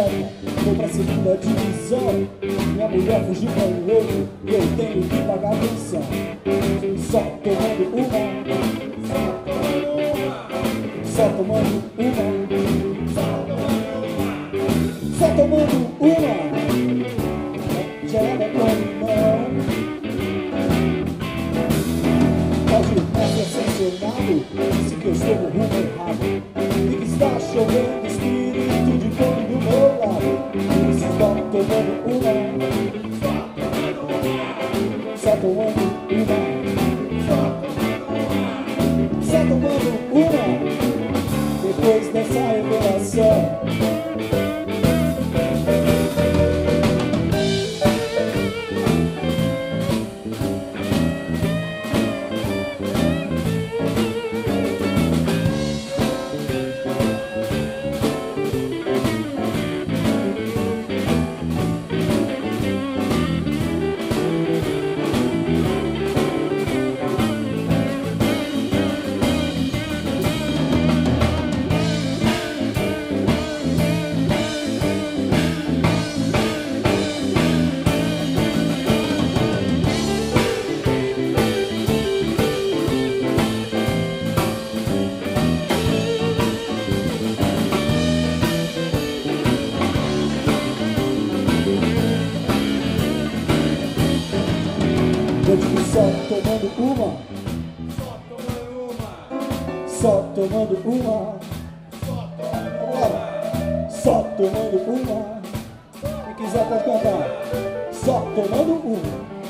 atleta, vou pra segunda divisão. Minha mulher fugiu pra um outro e eu tenho que pagar pensão. Só tomando uma, só tomando uma, só tomando uma. Já não come não. Pode não ser censurado, disse que eu estou no rumo errado e que está chovendo espírito de fogo do meu lado. Só tomando uma, só tomando uma, só tomando uma. Depois dessa revelação, eu digo só tomando uma, só tomando uma, só tomando uma. Quem quiser pode cantar. Só tomando uma.